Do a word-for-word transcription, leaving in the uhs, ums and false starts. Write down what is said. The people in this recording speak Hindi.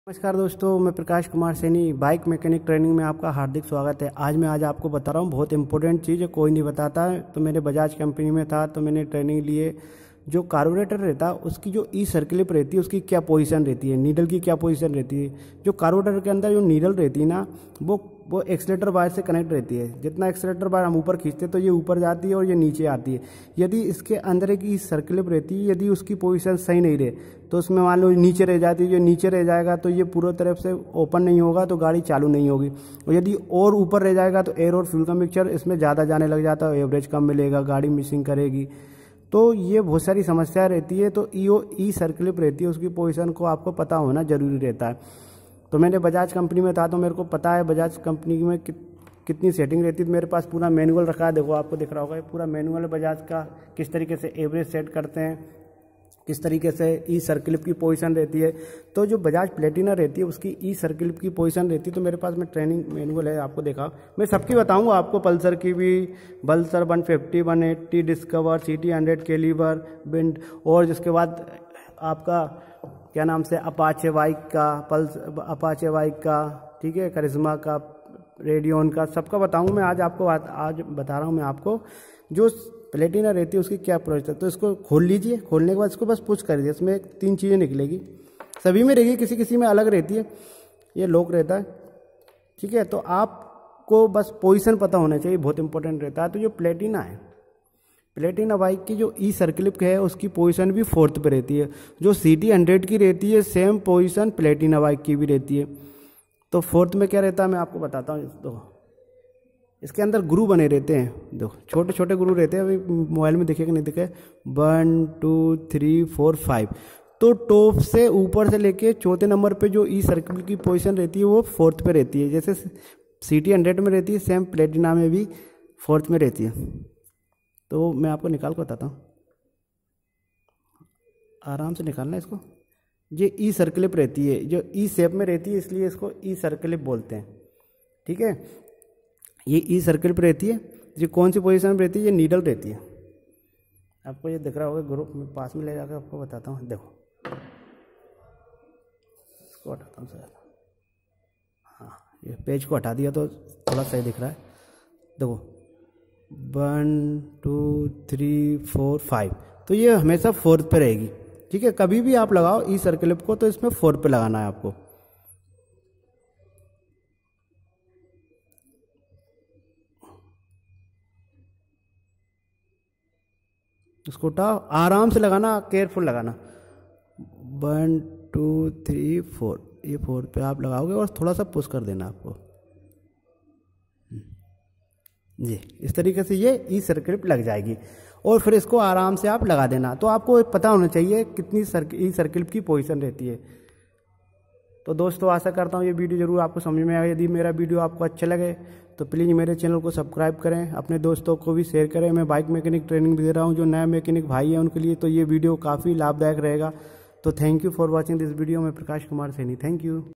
नमस्कार दोस्तों, मैं Prakash Kumar Saini bike mechanic training में आपका हार्दिक स्वागत है। आज मैं आज आपको बता रहा हूँ बहुत इंपॉर्टेंट चीज़ है, कोई नहीं बताता है। तो मेरे बजाज कंपनी में था तो मैंने ट्रेनिंग लिए। जो कार्बोरेटर रहता है उसकी जो ई सर्किलिप रहती है उसकी क्या पोजीशन रहती है, नीडल की क्या पोजीशन रहती है। जो कार्बोरेटर के अंदर जो नीडल रहती है ना वो वो एक्सीलेटर वायर से कनेक्ट रहती है। जितना एक्सीलेटर वायर हम ऊपर खींचते हैं तो ये ऊपर जाती है और ये नीचे आती है। यदि इसके अंदर एक ई सर्किलिप रहती है, यदि उसकी पोजीशन सही नहीं रहे तो उसमें मान लो नीचे रह जाती है। जो नीचे रह जाएगा तो ये पूरी तरफ से ओपन नहीं होगा तो गाड़ी चालू नहीं होगी। और यदि और ऊपर रह जाएगा तो एयर और फ्यूल का मिक्सचर इसमें ज़्यादा जाने लग जाता है, एवरेज कम मिलेगा, गाड़ी मिसिंग करेगी। तो ये बहुत सारी समस्या रहती है। तो ई ई सर्किलिप रहती है उसकी पोजीशन को आपको पता होना जरूरी रहता है। तो मैंने बजाज कंपनी में था तो मेरे को पता है बजाज कंपनी में कि, कितनी सेटिंग रहती है। तो मेरे पास पूरा मैनुअल रखा है, देखो आपको दिख रहा होगा, पूरा मैनुअल है बजाज का, किस तरीके से एवरेज सेट करते हैं, किस तरीके से ई सर्किलिप की पोजीशन रहती है। तो जो बजाज प्लेटिना रहती है उसकी ई सर्किलिप की पोजीशन रहती है। तो मेरे पास में ट्रेनिंग मैनुअल है, आपको देखा, मैं सबकी बताऊंगा आपको, पल्सर की भी, Pulsar one fifty, one eighty, Discover, C T hundred, Caliber, बिंड, और जिसके बाद आपका क्या नाम से अपाचे बाइक का, पल्स अपाचे बाइक का, ठीक है, करिश्मा का, रेडियन का, सबका बताऊंगा मैं। आज आपको आज बता रहा हूँ मैं आपको जो प्लेटिना रहती है उसकी क्या प्रोसेस है। तो इसको खोल लीजिए, खोलने के बाद इसको बस पुश कर दीजिए, इसमें तीन चीज़ें निकलेगी, सभी में रहेगी, किसी किसी में अलग रहती है। ये लॉक रहता है, ठीक है। तो आपको बस पोजीशन पता होना चाहिए, बहुत इंपॉर्टेंट रहता है। तो जो प्लेटिना है, प्लेटिना बाइक की जो ई सर्किलिप है उसकी पोजीशन भी फोर्थ पे रहती है। जो सी टी हंड्रेड की रहती है सेम पोजीशन प्लेटिना बाइक की भी रहती है। तो फोर्थ में क्या रहता है मैं आपको बताता हूँ। देखो इसके अंदर गुरु बने रहते हैं, देखो छोटे छोटे गुरु रहते हैं, अभी मोबाइल में दिखेगा नहीं दिखे, one two three four five. तो टॉप से ऊपर से लेके चौथे नंबर पे जो ई सर्किल की पोजीशन रहती है वो फोर्थ पे रहती है। जैसे सी टी हंड्रेड में रहती है सेम प्लेटिना में भी फोर्थ में रहती है। तो मैं आपको निकाल कर बताता हूँ, आराम से निकालना है इसको। ये ई सर्किलिप रहती है, जो ई शेप में रहती है इसलिए इसको ई सर्किलिप बोलते हैं, ठीक है। ये ई सर्किलिप रहती है, ये कौन सी पोजीशन में रहती है, ये नीडल रहती है। आपको ये दिख रहा होगा, ग्रुप में पास में ले जाकर आपको बताता हूँ। देखो इसको हटाता हूँ सर, हाँ ये पेज को हटा दिया तो थोड़ा सही दिख रहा है। देखो one two three four five, तो ये हमेशा फोर्थ पे रहेगी, ठीक है। कभी भी आप लगाओ ई सर्किलिप को तो इसमें फोर्थ पे लगाना है आपको। इसको उठाओ, आराम से लगाना, केयरफुल लगाना। वन टू थ्री फोर, ये फोर पे आप लगाओगे और थोड़ा सा पुश कर देना आपको जी, इस तरीके से ये ई सर्किलिप लग जाएगी। और फिर इसको आराम से आप लगा देना। तो आपको पता होना चाहिए कितनी ई सर्किलिप की पोजीशन रहती है। तो दोस्तों आशा करता हूँ ये वीडियो जरूर आपको समझ में आए। यदि मेरा वीडियो आपको अच्छा लगे तो प्लीज़ मेरे चैनल को सब्सक्राइब करें, अपने दोस्तों को भी शेयर करें। मैं बाइक मैकेनिक ट्रेनिंग भी दे रहा हूँ, जो नया मैकेनिक भाई है उनके लिए तो ये वीडियो काफ़ी लाभदायक रहेगा। तो thank you for watching this video. मैं प्रकाश कुमार सैनी, थैंक यू।